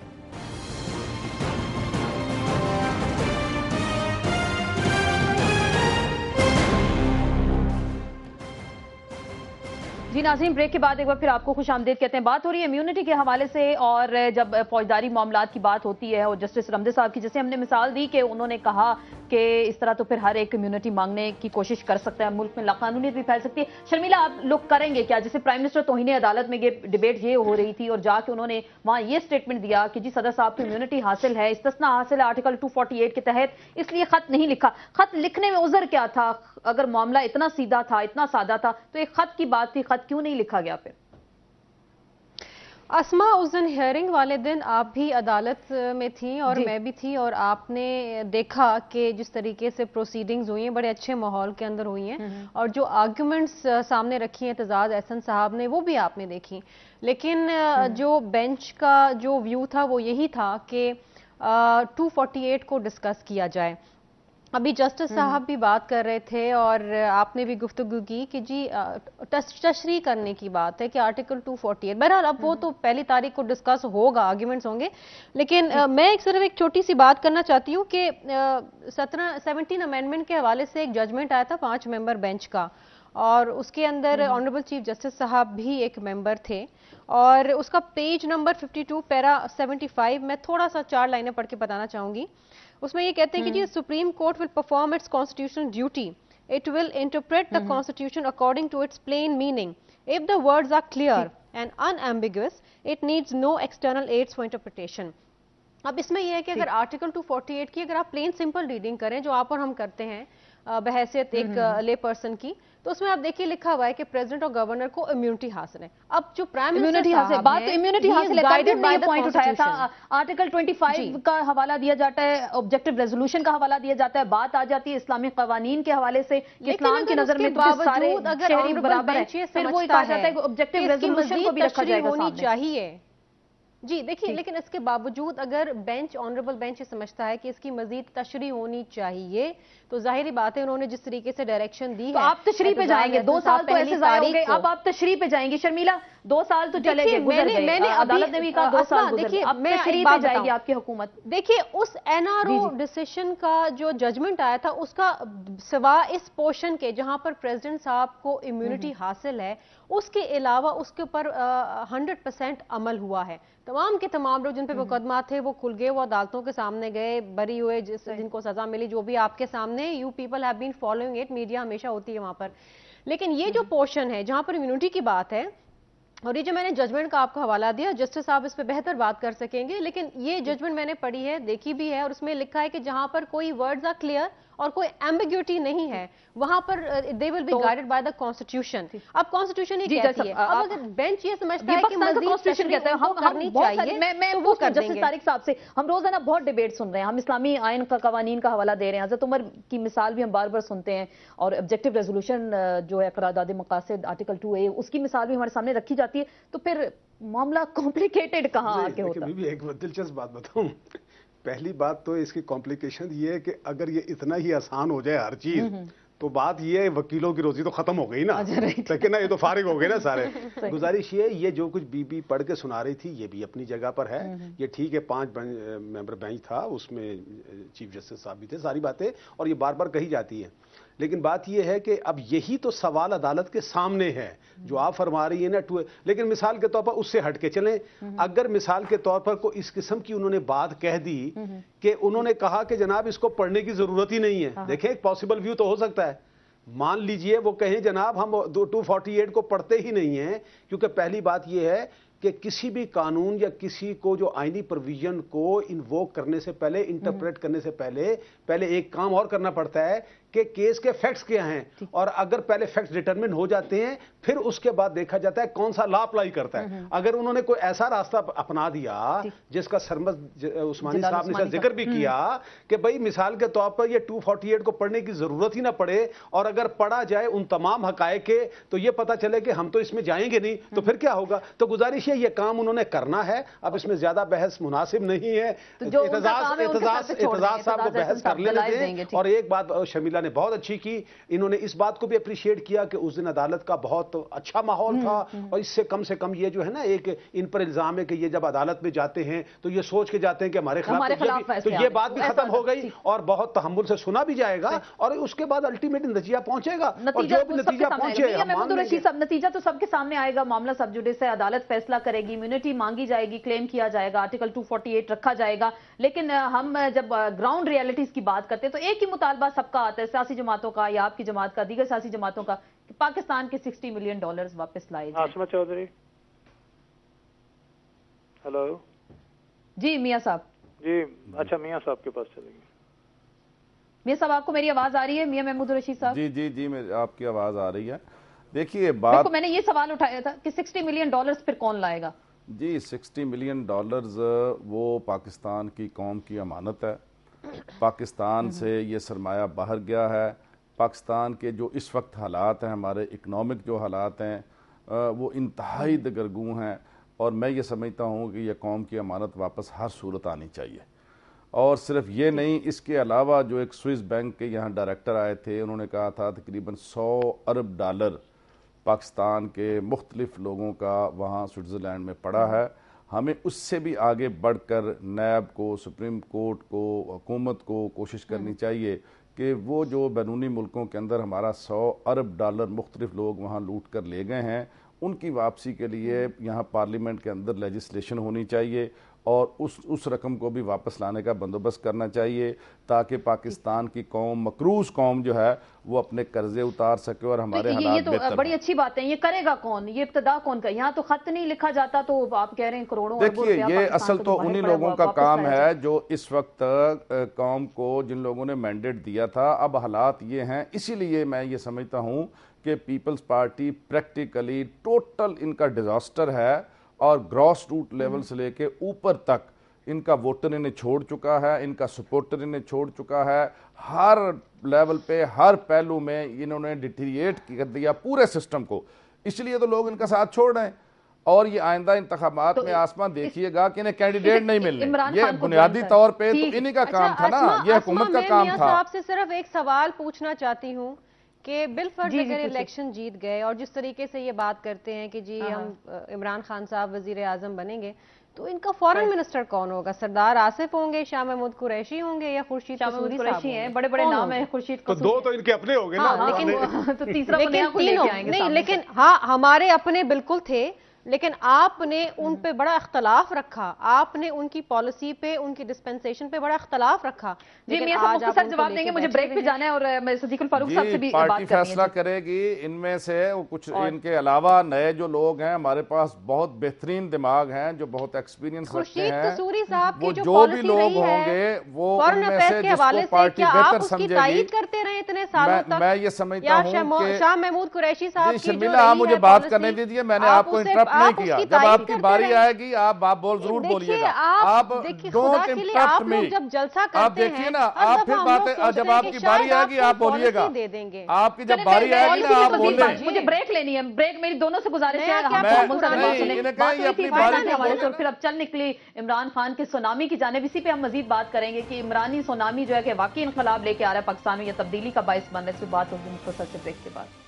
جی ناظرین, بریک کے بعد ایک بار پھر آپ کو خوش آمدید کہتے ہیں. بات ہو رہی ہے امیونٹی کے حوالے سے, اور جب فوجداری معاملات کی بات ہوتی ہے, اور جسٹس رمدے صاحب کی جیسے ہم نے مثال دی کہ انہوں نے کہا کہ اس طرح تو پھر ہر ایک کمیونٹی مانگنے کی کوشش کر سکتا ہے, ملک میں لاقانونیت بھی پھیل سکتی ہے. شرمیلا, آپ لوگ کریں گے کیا؟ جیسے پرائم منسٹر توہین عدالت میں یہ ڈیبیٹ یہ ہو رہی تھی, اور جا کے انہوں نے وہاں یہ سٹیٹمنٹ دیا کہ جی صدر صاحب کو امیونٹی حاصل ہے, استثناء حاصل ہے آرٹیکل 248 کے تحت, اس لیے خط نہیں لکھا. خط لکھنے میں عذر کیا تھا؟ اگر معاملہ اتنا سیدھا تھا, اتنا سادہ تھا, تو ایک خط کی بات تھی, خط کیوں نہیں لکھا گیا پھر؟ اسما, اس دن ہیئرنگ والے دن آپ بھی عدالت میں تھیں اور میں بھی تھی, اور آپ نے دیکھا کہ جس طریقے سے پروسیڈنگز ہوئی ہیں بڑے اچھے ماحول کے اندر ہوئی ہیں, اور جو آرگیومنٹس سامنے رکھی ہیں اعتزاز احسن صاحب نے وہ بھی آپ نے دیکھی. لیکن جو بینچ کا جو ویو تھا وہ یہی تھا کہ 248 کو ڈسکس کیا جائے. ابھی جسٹس صاحب بھی بات کر رہے تھے اور آپ نے بھی گفتگو کی کہ جی تشریح کرنے کی بات ہے کہ آرٹیکل 248, بہرحال اب وہ تو پہلی تاریخ کو ڈسکس ہوگا, آرگیومنٹس ہوں گے. لیکن میں صرف ایک چھوٹی سی بات کرنا چاہتی ہوں کہ 17 امینڈمنٹ کے حوالے سے ایک ججمنٹ آیا تھا 5 ممبر بینچ کا, اور اس کے اندر آنریبل چیف جسٹس صاحب بھی ایک ممبر تھے, اور اس کا پیج نمبر 52 پیرا 75 میں تھوڑا سا 4 لائنیں پڑھ کے بتانا چاہوں گی. اس میں یہ کہتے ہیں کہ جی supreme court will perform its constitutional duty, it will interpret the constitution according to its plain meaning, if the words are clear and unambiguous it needs no external aids for interpretation. اب اس میں یہ ہے کہ اگر آرٹیکل 248 کی اگر آپ پلین سمپل ریڈنگ کریں, جو آپ اور ہم کرتے ہیں بحیثیت ایک لے پرسن کی, تو اس میں آپ دیکھیے لکھا ہوا ہے کہ پریزیڈنٹ اور گورنر کو امیونٹی حاصل ہے. اب جو پرائم منسٹر صاحب بات تو امیونٹی حاصل ہے, گائیڈڈ بائی دا پوائنٹ اٹھایا تھا, آرٹیکل 25 کا حوالہ دیا جاتا ہے, آبجیکٹو ریزولوشن کا حوالہ دیا جاتا ہے, بات آ جاتی ہے اسلامی قوانین کے حوالے سے کہ اسلام کی نظر میں تو سارے شہری برابر ہیں, پھر وہ کہا جاتا ہے کہ آبجیکٹو ریزولوشن کو بھی رکھا جائے گا سامنے. چاہیے جی دیکھیے, لیکن اس کے باوجود اگر بینچ, آنریبل بینچ یہ سمجھتا ہے کہ اس کی مزید تشریح ہونی چاہیے, تو ظاہری بات ہے انہوں نے جس طریقے سے ڈائریکشن دی ہے, آپ تشریح پہ جائیں گے, 2 سال تو ایسے ضائع ہو گئے, اب آپ تشریح پہ جائیں گی. شرمیلا, 2 سال تو چلے گئے, گزر گئے, عدالت نے بھی کہا 2 سال گزر گئے, اب تشریح پہ جائے گی آپ کی حکومت. دیکھیے اس این آر او ڈیسیشن کا جو ججمنٹ آیا تھا, اس کا سوا اس پورشن کے جہاں پر پریزیڈنٹ صاحب کو امیونٹی حاصل ہے, اس کے علاوہ اس کے اوپر 100% عمل ہوا ہے. تمام کے تمام لوگ جن پہ مقدمات تھے وہ کھل گئے, وہ عدالتوں کے سامنے گئے, بری ہوئے, جن کو سزا ملی, جو بھی آپ کے سامنے, you people have been following it, media ہمیشہ ہوتی ہے وہاں پر. لیکن یہ جو پورشن ہے جہاں پر امیونٹی کی بات ہے, اور یہ جو میں نے ججمنٹ کا آپ کو حوالہ دیا, جسٹس صاحب اس پہ بہتر بات کر سکیں گے, لیکن یہ ججمنٹ میں نے پڑھی ہے, دیکھی بھی ہے, اور اس میں لکھا ہے کہ جہاں پر کوئی ورڈز آر کلیئر اور کوئی ایمبیگوٹی نہیں ہے, وہاں پر they will be guided by the constitution. اب کانسٹیٹیوشن یہ کہتی ہے, اب اگر بینچ یہ سمجھتا ہے کہ مزید تشریح کرنی چاہیے تو وہ کر دیں گے. جسٹس طارق صاحب سے ہم روزانہ بہت ڈیبیٹ سن رہے ہیں, ہم اسلامی آئین کا قوانین کا حوالہ دے رہے ہیں, حضرت عمر کی مثال بھی ہم بار بار سنتے ہیں, اور آبجیکٹو ریزولوشن جو ہے قرارداد مقاصد آرٹیکل 2A, اس کی مثال بھی ہمارے سامنے رکھی جاتی ہے, تو پھر معاملہ کمپلیکیٹڈ کہاں آ کے ہوتا ہے؟ ایک دلچسپ بات بتاؤں. پہلی بات تو اس کی کمپلیکیشن یہ ہے کہ اگر یہ اتنا ہی آسان ہو جائے ہر چیز, تو بات یہ ہے وکیلوں کی روزی تو ختم ہو گئی نا, لیکن نا یہ تو فارغ ہو گئے نا سارے. گزارش یہ ہے, یہ جو کچھ بی پڑھ کے سنا رہی تھی یہ بھی اپنی جگہ پر ہے, یہ ٹھیک ہے 5 ممبر بینچ تھا, اس میں چیف جسٹس صاحب بھی تھے, ساری باتیں, اور یہ بار بار کہی جاتی ہیں. لیکن بات یہ ہے کہ اب یہی تو سوال عدالت کے سامنے ہے جو آپ فرما رہی ہیں نا, لیکن مثال کے طور پر اس سے ہٹ کے چلیں, اگر مثال کے طور پر کوئی اس قسم کی انہوں نے بات کہہ دی کہ انہوں نے کہا کہ جناب اس کو پڑھنے کی ضرورت ہی نہیں ہے, دیکھیں ایک پاسبل ویو تو ہو سکتا ہے, مان لیجئے وہ کہیں جناب ہم 248 کو پڑھتے ہی نہیں ہیں, کیونکہ پہلی بات یہ ہے کہ کسی بھی قانون یا کسی کو جو آئینی پروویژن کو انووک کرنے سے پہلے, انٹرپریٹ کرنے سے پہلے ایک کام اور کرنا پڑتا ہے کہ کیس کے فیکٹس کیا ہیں, اور اگر پہلے فیکٹس ڈٹرمن ہو جاتے ہیں پھر اس کے بعد دیکھا جاتا ہے کون سا لا اپلائی کرتا ہے. اگر انہوں نے کوئی ایسا راستہ اپنا دیا جس کا سرمد عثمانی صاحب نے ذکر بھی کیا کہ بھئی مثال کے طور پر یہ 248 کو پڑھنے کی ضرورت ہی نہ پڑے, اور اگر پڑھا جائے ان تمام حقائق کے تو یہ پتہ چلے کہ ہم تو اس میں جائیں گے نہیں, تو پھر کیا ہوگا. تو گزارش ہے یہ کام انہوں نے کرنا ہے, اب اس میں زیادہ بحث مناسب نہیں ہے. اعتزاز صاحب کو بحث کر لینے دیں. اور ایک بات شمیلہ نے بہت اچھی کی, انہوں نے اس بات کو بھی اپریشیٹ کیا کہ اس دن عدالت کا بہت اچھا ماحول تھا, اور اس سے کم یہ جو ہے نا ایک ان پر الزام ہے کہ یہ جب عدالت میں جاتے ہیں تو یہ سوچ کے جاتے ہیں کہ ہمارے خلاف, تو یہ بات بھی ختم ہو گئی اور بہت تحمل سے سنا بھی جائے گا, اور اس کے بعد الٹیمیٹ نتیجہ پہنچے گا. اور جو بھی نتیجہ پہنچے گا نتیجہ تو سب کے سامنے آئے گا. معاملہ سب جوڈیس ہے, عدالت فیصلہ کرے گی, امیونٹی مانگی جائے گی, کلیم کیا جائے گا, آرٹیکل 248 رکھا جائے گا. لیکن ہم جب گراؤنڈ ریالٹیز کی بات کرتے ہیں تو ایک ہی مطالبہ سب کا آتا ہے, سیاسی جماعتوں کا یا آپ کی جماعت کا, دیگر سیاسی جماعتوں کا, کہ پاکستان کے $60 ملین واپس لائے جائیں. عاصمہ چودھری, ہلو. جی میاں صاحب. جی اچھا, میاں صاحب کے پاس چلیں گے. میاں صاحب آپ کو میری آواز آ رہی ہے؟ میاں محمود الرشید صاحب. جی جی جی آپ کی آواز آ رہی ہے. دیکھیے بات, میں نے یہ سوال اٹھایا تھا کہ $60 ملین پھر کون لائے گا؟ جی $60 ملین وہ پاکستان کی قوم کی امانت ہے. پاکستان سے یہ سرمایہ باہر گیا ہے. پاکستان کے جو اس وقت حالات ہیں, ہمارے اکنامک جو حالات ہیں وہ انتہائی دگرگوں ہیں, اور میں یہ سمجھتا ہوں کہ یہ قوم کی امانت واپس ہر صورت آنی چاہیے. اور صرف یہ نہیں, اس کے علاوہ جو ایک سوئس بینک کے یہاں ڈائریکٹر آئے تھے, انہوں نے کہا تھا تقریباً $100 ارب پاکستان کے مختلف لوگوں کا وہاں سوئٹزرلینڈ میں پڑا ہے. ہمیں اس سے بھی آگے بڑھ کر نیب کو, سپریم کورٹ کو, حکومت کو کوشش کرنی چاہیے کہ وہ جو بیرونی ملکوں کے اندر ہمارا $100 ارب مختلف لوگ وہاں لوٹ کر لے گئے ہیں, ان کی واپسی کے لیے یہاں پارلیمنٹ کے اندر لیجسلیشن ہونی چاہیے, اور اس رقم کو بھی واپس لانے کا بندوبست کرنا چاہیے, تاکہ پاکستان کی قوم, مقروض قوم جو ہے, وہ اپنے قرضے اتار سکے اور ہمارے حالات بہتر. یہ تو بڑی اچھی بات ہے. یہ کرے گا کون؟ یہ ابتدا کون کا؟ یہاں تو خط نہیں لکھا جاتا, تو آپ کہہ رہے ہیں کروڑوں. دیکھیے یہ اصل تو انہی لوگوں کا کام ہے جو اس وقت قوم کو, جن لوگوں نے مینڈیٹ دیا تھا. اب حالات یہ ہیں, اسی لیے میں یہ سمجھتا ہوں کہ پیپلز پارٹی پریکٹیکلی ٹوٹل ان کا ڈیزاسٹر ہے, اور گراس روٹ لیول سے لے کے اوپر تک ان کا ووٹر انہیں چھوڑ چکا ہے, ان کا سپورٹر انہیں چھوڑ چکا ہے. ہر لیول پہ, ہر پہلو میں انہوں نے ڈیٹیریٹ کر دیا پورے سسٹم کو. اس لیے تو لوگ ان کا ساتھ چھوڑ رہے ہیں, اور یہ آئندہ انتخابات میں آسمان دیکھیے گا کہ انہیں کینڈیڈیٹ نہیں ملنے. یہ بنیادی طور پہ تو انہی کا کام تھا نا, یہ حکومت کا کام تھا. میں آپ سے صرف ایک سوال پوچھنا چاہتی ہوں کہ بالفرض اگر الیکشن جیت گئے, اور جس طریقے سے یہ بات کرتے ہیں کہ جی ہم عمران خان صاحب وزیر اعظم بنیں گے, تو ان کا فورن منسٹر کون ہوگا؟ سردار آصف ہوں گے, شاہ محمود قریشی ہوں گے, یا خورشید قصوری صاحب ہیں؟ بڑے بڑے نام ہیں. خورشید تو دو تو ان کے اپنے ہو گئے نا, لیکن ہاں ہمارے اپنے بالکل تھے, لیکن آپ نے ان پہ بڑا اختلاف رکھا, آپ نے ان کی پالیسی پہ, ان کی ڈسپنسیشن پہ بڑا اختلاف رکھا. جی میاں صاحب مختصر جواب دیں گے, مجھے بریک پہ جانا ہے, اور صدیق الفاروق صاحب سے بھی بات کرنی ہے. پارٹی فیصلہ کرے گی. ان میں سے کچھ ان کے علاوہ نئے جو لوگ ہیں ہمارے پاس, بہت بہترین دماغ ہیں جو بہت ایکسپیرینس رکھتے ہیں, قصوری صاحب وہ جو بھی لوگ ہوں گے وہ ان میں سے جس کو پارٹی بہتر سمجھے گی. کرتے رہے اتنے سالوں تک. میں یہ سمجھتا ہوں کہ شاہ محمود قریشی صاحب کی شرمیلا, آپ مجھے بات کرنے دیجیے, میں نے آپ کو انٹرپٹ نہیں کیا. جب آپ کی باری آئے گی آپ بول ضرور بولیے گا. آپ ڈونٹ انٹرپٹ می. جب جلسہ آپ دیکھیے نا, آپ پھر باتیں, جب آپ کی باری آئے گی آپ بولیے گا. آپ کی جب باری آئے گی نا آپ بولیں. مجھے بریک لینی ہے, بریک میری دونوں سے گزارش ہے. پھر اب چل نکلی عمران خان کے سونامی کی جانب. اسی پہ ہم مزید بات کریں گے کہ عمرانی سونامی جو ہے کہ واقعی انقلاب لے کے آ رہا ہے پاکستان میں, یا تبدیلی کا باعث بن رہا ہے. اس پہ بات ہوگی مختصر سے بریک کے بعد.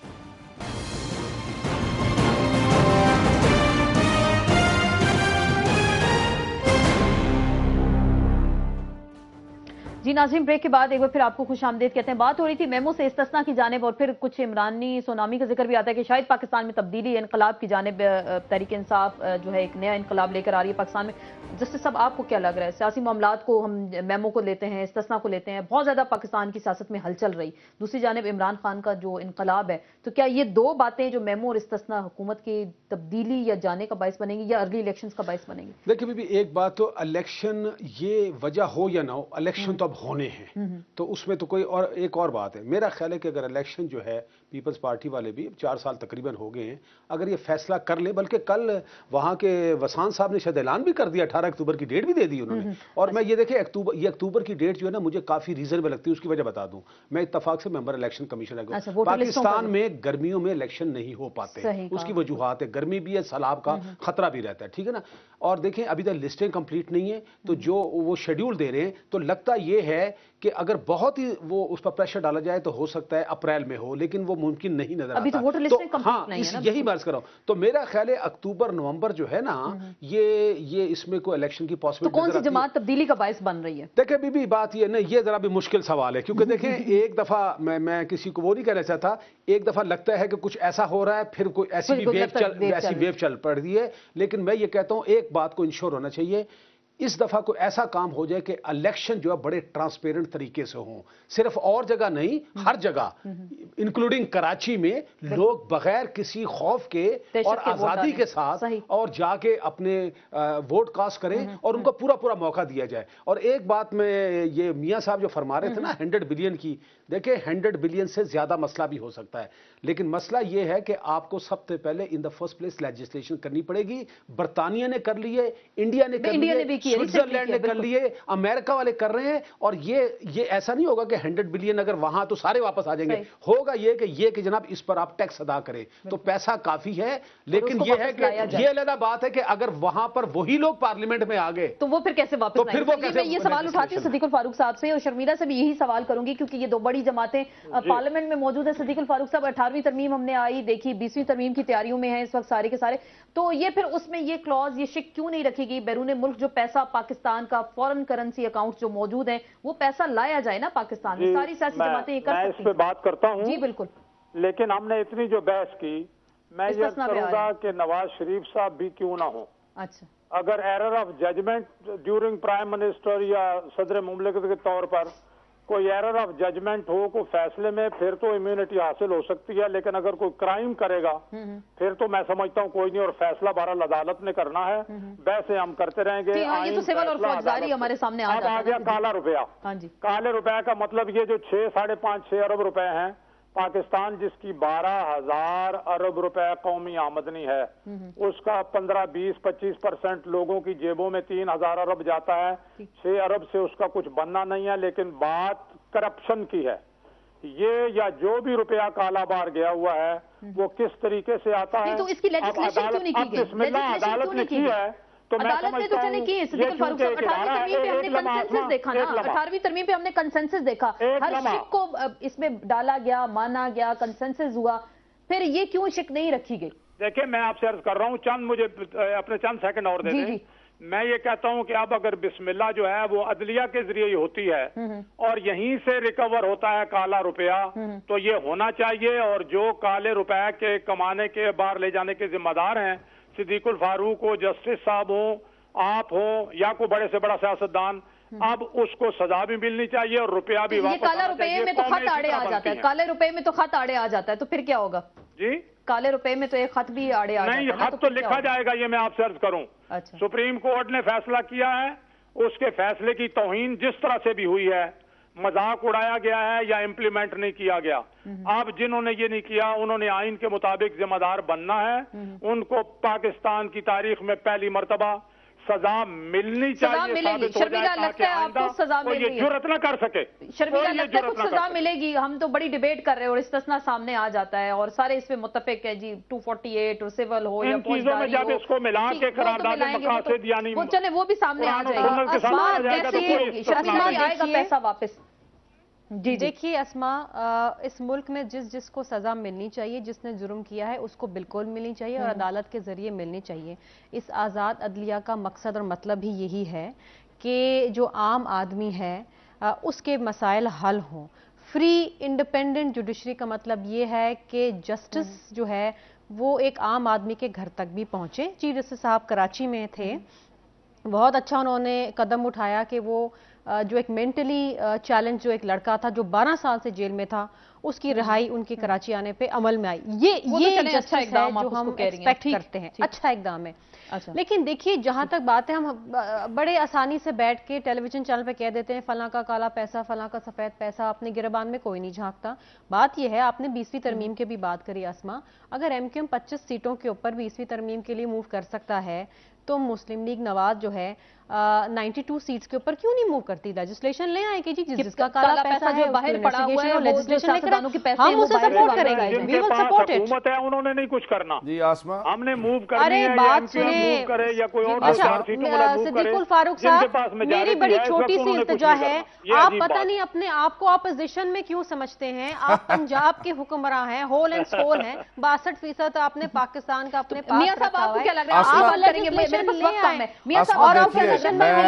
جی ناظرین, بریک کے بعد ایک بار پھر آپ کو خوش آمدید کہتے ہیں. بات ہو رہی تھی میمو سے استثنا کی جانب, اور پھر کچھ عمرانی سونامی کا ذکر بھی آتا ہے کہ شاید پاکستان میں تبدیلی, انقلاب کی جانب تحریک انصاف جو ہے ایک نیا انقلاب لے کر آ رہی ہے پاکستان میں. جسٹس صاحب, آپ کو کیا لگ رہا ہے؟ سیاسی معاملات کو ہم میمو کو لیتے ہیں, استثنا کو لیتے ہیں, بہت زیادہ پاکستان کی سیاست میں ہلچل رہی, دوسری جانب عمران خان کا جو انقلاب ہے, تو کیا یہ دو باتیں جو میمو اور استثنا حکومت کی تبدیلی یا جانے کا باعث بنیں گی, یا ارلی الیکشنز کا باعث بنیں گی؟ دیکھیں بھی ایک بات تو, الیکشن یہ وجہ ہو یا نہ ہو, الیکشن تو اب ہونے ہیں تو اس میں تو کوئی اور ایک اور بات ہے. میرا خیال ہے کہ اگر الیکشن جو ہے پیپلز پارٹی والے بھی 4 سال تقریباً ہو گئے ہیں, اگر یہ فیصلہ کر لیں, بلکہ کل وہاں کے وسان صاحب نے شاید اعلان بھی کر دیا, 18 اکتوبر کی ڈیٹ بھی دے دی انہوں نے. اور میں یہ دیکھیں یہ اکتوبر کی ڈیٹ جو ہے نا مجھے کافی ریزنیبل لگتی ہے. اس کی وجہ بتا دوں, میں اتفاق سے ممبر الیکشن کمیشن ہے. پاکستان میں گرمیوں میں الیکشن نہیں ہو پاتے, اس کی وجوہات ہے, گرمی بھی ہے, سیلاب کا خطرہ بھی رہتا ہے, ٹھیک ہے نا. اور دیکھیں ابھی تک لسٹیں کمپلیٹ نہیں ہیں, تو جو وہ شیڈیول دے رہے ہیں تو لگتا یہ ہے کہ اگر بہت ہی وہ اس پر پریشر ڈالا جائے تو ہو سکتا ہے اپریل میں ہو, لیکن وہ ممکن نہیں نظر آتا. ابھی تو ووٹر لسٹیں کمپلیٹ نہیں ہیں, یہی بات کر رہا ہوں. تو میرا خیال ہے اکتوبر نومبر جو ہے نا یہ اس میں کوئی الیکشن کی پاسبلٹی. تو کون سی جماعت تبدیلی کا باعث بن رہی ہے؟ دیکھیں بی بات یہ نا, یہ ذرا بھی مشکل سوال ہے, کیونکہ دیکھیں ایک دفعہ میں کسی کو وہ نہیں کہنا چاہتا, ایک دفعہ لگتا ہے کہ کچھ ایسا ہو رہا ہے, پھر کوئی ایسی ویو چل پڑ رہی ہے. لیکن میں یہ کہتا ہوں ایک بات کو انشور ہونا چاہیے, اس دفعہ کوئی ایسا کام ہو جائے کہ الیکشن جو ہے بڑے ٹرانسپیرنٹ طریقے سے ہوں, صرف اور جگہ نہیں, ہر جگہ انکلوڈنگ کراچی میں لوگ بغیر کسی خوف کے اور آزادی کے ساتھ اور جا کے اپنے ووٹ کاسٹ کریں اور ان کو پورا موقع دیا جائے. اور ایک بات میں یہ میاں صاحب جو فرما رہے تھے نا 100 بلین کی, دیکھیں 100 بلین سے زیادہ مسئلہ بھی ہو سکتا ہے, لیکن مسئلہ یہ ہے کہ آپ کو سب سے پہلے in the first place legislation کرنی پڑے گی. برطانیہ نے کر لی ہے, انڈیا نے کر لی ہے, سوئٹزرلینڈ نے کر لیے, امریکہ والے کر رہے ہیں. اور یہ ایسا نہیں ہوگا کہ 100 بلین اگر وہاں تو سارے واپس آ جائیں گے. ہوگا یہ کہ جناب اس پر آپ ٹیکس ادا کریں, تو پیسہ کافی ہے. لیکن یہ ہے کہ یہ علیحدہ بات ہے کہ اگر وہاں پر وہی لوگ پارلیمنٹ میں آ گئے تو وہ پھر کیسے واپس آئیں گے؟ میں یہ سوال اٹھاتی ہوں صدیق الفاروق صاحب سے, اور شرمیلا سے بھی یہی سوال کروں گی, کیونکہ یہ دو بڑی جماعتیں پارلیمنٹ میں موجود ہیں. صدیق الفاروق صاحب 18ویں ترمیم ہم نے آئی دیکھی, 20ویں ترمیم کی تیاریوں میں ہیں اس وقت سارے کے سارے, تو یہ پھر اس میں یہ کلوز, یہ شک کیوں نہیں رکھی گئی بیرون ملک جو پیسہ پاکستان کا فورن کرنسی اکاؤنٹ جو موجود ہیں وہ پیسہ لایا جائے نا پاکستان میں؟ ساری سیاسی جماعتیں یہ کر سکتی ہیں. میں اس پہ بات کرتا ہوں. جی بالکل. لیکن ہم نے اتنی جو بحث کی, میں یہ کروں گا کہ نواز شریف صاحب بھی کیوں نہ ہو. اچھا, اگر error of judgment during prime minister یا صدر مملکت کے طور پر کوئی ایرر آف ججمنٹ ہو کوئی فیصلے میں, پھر تو امیونٹی حاصل ہو سکتی ہے. لیکن اگر کوئی کرائم کرے گا پھر تو میں سمجھتا ہوں کوئی نہیں, اور فیصلہ بہرحال عدالت نے کرنا ہے. بحث ہم کرتے رہیں گے. یہ تو سول اور فوجداری ہمارے سامنے اب آ گیا کالا روپیہ. کالے روپے کا مطلب یہ جو 6-5.5 ارب روپے ہیں, پاکستان جس کی 12,000 ارب روپے قومی آمدنی ہے, اس کا 15-20-25% لوگوں کی جیبوں میں 3,000 ارب جاتا ہے. 6 ارب سے اس کا کچھ بننا نہیں ہے. لیکن بات کرپشن کی ہے. یہ یا جو بھی روپیہ کالا بار گیا ہوا ہے وہ کس طریقے سے آتا ہے. تو اس کی لیجسلیشن کیوں نہیں کی گئی؟ بسم اللہ عدالت نے کی ہے تو میں عدالت نے تو چلے کی. صدیق الفاروق صاحب 18ویں ترمیم پہ ہم نے کنسنسس دیکھا نا, 18ویں ترمیم پہ ہم نے کنسنسس دیکھا, ہر شک کو اس میں ڈالا گیا, مانا گیا, کنسنسس ہوا, پھر یہ کیوں شک نہیں رکھی گئی؟ دیکھیں میں آپ سے عرض کر رہا ہوں, مجھے اپنے چند سیکنڈ اور دے دیں. میں یہ کہتا ہوں کہ اب اگر بسم اللہ جو ہے وہ عدلیہ کے ذریعے ہی ہوتی ہے اور یہیں سے ریکور ہوتا ہے کالا روپیہ, تو یہ ہونا چاہیے. اور جو کالے روپے کے کمانے کے باہر لے جانے کے ذمہ دار ہیں, صدیق الفاروق ہو, جسٹس صاحب ہوں, آپ ہوں, یا کوئی بڑے سے بڑا سیاستدان, اب اس کو سزا بھی ملنی چاہیے اور روپیہ بھی واپس. یہ کالا روپے میں تو خط آڑے آ جاتا ہے, کالے روپے میں تو خط آڑے آ جاتا ہے, تو پھر کیا ہوگا؟ جی کالے روپے میں تو ایک خط بھی آڑے آ جاتا ہے. نہیں, خط تو لکھا جائے گا, یہ میں آپ سے عرض کروں. سپریم کورٹ نے فیصلہ کیا ہے, اس کے فیصلے کی توہین جس طرح سے بھی ہوئی ہے, مذاق اڑایا گیا ہے یا امپلیمنٹ نہیں کیا گیا. اب جنہوں نے یہ نہیں کیا انہوں نے آئین کے مطابق ذمہ دار بننا ہے. ان کو پاکستان کی تاریخ میں پہلی مرتبہ سزا ملنی چاہیے. ملے گی. شرمیلا لگتا ہے آپ کو سزا ملے گی؟ یہ جرأت نہ کر سکے. شرمیلا لگتا ہے کچھ سزا ملے گی؟ ہم تو بڑی ڈیبیٹ کر رہے ہیں اور استثناء سامنے آ جاتا ہے اور سارے اس پہ متفق ہے جی, 248 اور سول ہو یا فوجداری ہو, اس کو ملا کے قرارداد مقاصد یعنی وہ چلے وہ بھی سامنے آ جائے گا. اسما آئے گا پیسہ واپس. جی دیکھیے اسما, اس ملک میں جس کو سزا ملنی چاہیے, جس نے جرم کیا ہے اس کو بالکل ملنی چاہیے اور عدالت کے ذریعے ملنی چاہیے. اس آزاد عدلیہ کا مقصد اور مطلب ہی یہی ہے کہ جو عام آدمی ہے اس کے مسائل حل ہوں. فری انڈیپینڈنٹ جوڈیشری کا مطلب یہ ہے کہ جسٹس جو ہے وہ ایک عام آدمی کے گھر تک بھی پہنچے. چیف جسٹس صاحب کراچی میں تھے, بہت اچھا انہوں نے قدم اٹھایا کہ وہ जो एक मेंटली चैलेंज जो एक लड़का था जो 12 साल से जेल में था, उसकी रिहाई उनके कराची आने पे अमल में आई। ये जस्टिस है जो हम एक्सपेक्ट करते हैं, अच्छा इकदाम है। अच्छा। लेकिन देखिए जहां तक बात है, हम बड़े आसानी से बैठ के टेलीविजन चैनल पे कह देते हैं फलां का काला पैसा, फलां का सफेद पैसा, अपने गिरबान में कोई नहीं झांकता। बात यह है, आपने 20वीं तरमीम की भी बात करी आसमा, अगर एमक्यूएम 25 सीटों के ऊपर 20वीं तरमीम के लिए मूव कर सकता है तो मुस्लिम लीग नवाज जो है 92 सीट्स के ऊपर क्यों नहीं मूव करती? लेजिस्लेशन ले आए कि जी जिसका काला पैसा जो बाहर पड़ा हुआ है, लेजिस्लेशन लेकर हम उसे सपोर्ट करेंगे, वी विल सपोर्ट इट। हुकूमत है, उन्होंने नहीं कुछ करना जी। आसमा हमने मूव करनी अरे है, बात सुने या कोई और सिद्दीकुल फारूक साहब, मेरी बड़ी छोटी सी इल्तिजा है, आप पता नहीं अपने आप को अपोजिशन में क्यों समझते हैं? आप पंजाब के हुक्मरां हैं, होल एंड सोल हैं, 62% आपने पाकिस्तान का अपने पास रखा हुआ है। आपको क्या लग रहा है आप अलग करेंगे? मेरे पास वक्त कम है मियां साहब, और आप नहीं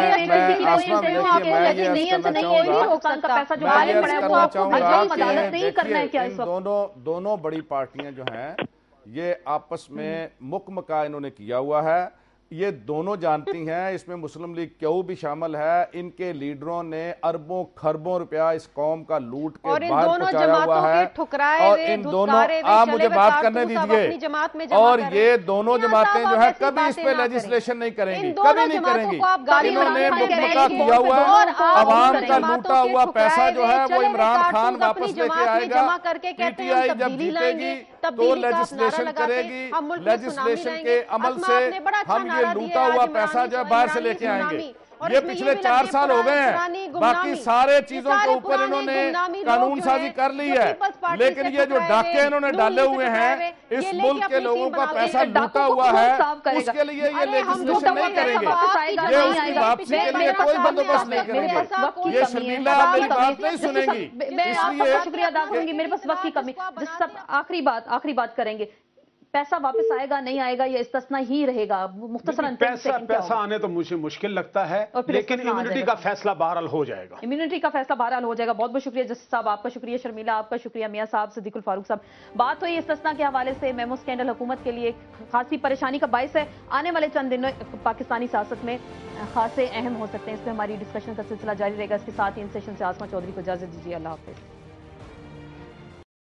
रोक सकता पैसा जो बाहर पड़ा है वो आपको अदालत नहीं करना है क्या? इस वक्त दोनों बड़ी पार्टियां जो हैं ये आपस में मुकमका इन्होंने किया हुआ है, ये दोनों जानती हैं। इसमें मुस्लिम लीग क्यों भी शामिल है, इनके लीडरों ने अरबों खरबों रुपया इस कौम का लूट के बाहर पहुंचाया हुआ है। और इन दोनों, आप मुझे बात करने दीजिए, और ये दोनों जमातें जो है कभी इस पे लेजिस्लेशन नहीं करेंगी, कभी नहीं करेंगी। इन्होंने मुकमका किया हुआ है, अवाम का लूटा हुआ पैसा जो है वो इमरान खान वापस लेके आएगा। पीटीआई जब जीतेगी तो लेजिस्लेशन करेगी, लेजिस्लेशन के अमल से हम ये लूटा हुआ पैसा जो है बाहर से लेके आएंगे। ये पिछले 4 साल हो गए हैं, बाकी सारे चीजों के ऊपर इन्होंने कानून साजी कर ली है, लेकिन ये जो डाके इन्होंने डाले हुए हैं, इस मुल्क के लोगों का पैसा लूटा हुआ है, उसके लिए ये लेजिस्लेशन नहीं करेंगे, ये उसकी वापसी के लिए कोई बंदोबस्त नहीं करेंगे। ये शर्मिला मेरी बात नहीं सुनेंगी, इसलिए शुक्रिया अदा करूंगी, मेरे पास वक्त की कमी। जिस सब आखिरी बात करेंगे, पैसा वापस आएगा नहीं आएगा, ये इस्तिस्ना ही रहेगा? मुख्तसरन पैसा आने तो मुझे मुश्किल लगता है, लेकिन इम्यूनिटी का फैसला बहरहाल हो जाएगा। इम्यूनिटी का फैसला बहरहाल हो जाएगा। बहुत बहुत शुक्रिया जस्टिस साहब, आपका शुक्रिया शर्मिला, आपका शुक्रिया मियां साहब, सिद्दीकुल फारूक साहब। बात हुई इस्तिस्ना के हवाले से, मेमो स्कैंडल हुकूमत के लिए खासी परेशानी का बायस है। आने वाले चंद दिनों पाकिस्तानी सियासत में खासे अहम हो सकते हैं। इस पर हमारी डिस्कशन का सिलसिला जारी रहेगा। इसके साथ ही इन सेशन से आसमा चौधरी को इजाजत दीजिए। अल्लाह हाफिज।